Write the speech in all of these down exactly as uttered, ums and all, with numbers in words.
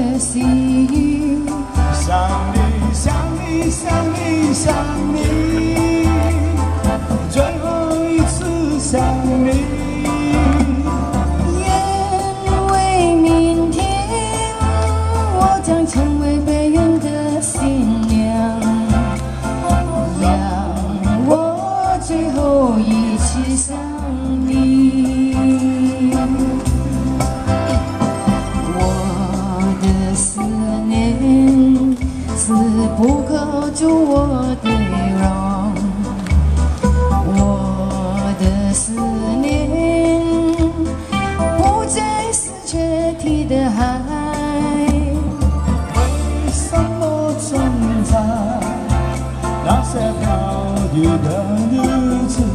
的心。 想你，想你，想你，想你，最后一次想你。 愿为明天，我将成为别人的新娘，让我最后一次想你。我的思念是不可救我的容，我的思念不再是决堤的海。 为什么总在那些飘雨的日子，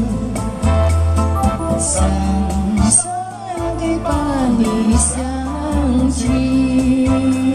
深深地把你想起？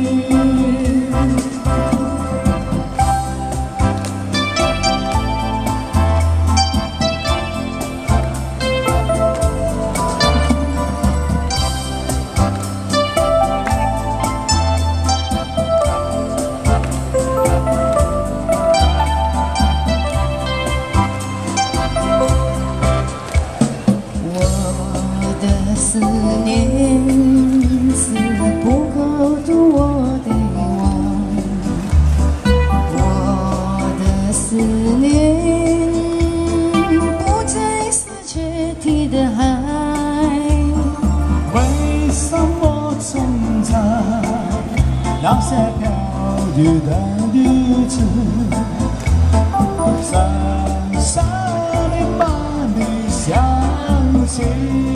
思念是不够度我的忘，我的思念不再是决堤的海。 为什么总在那些飘雨的日子，深深地把你想起？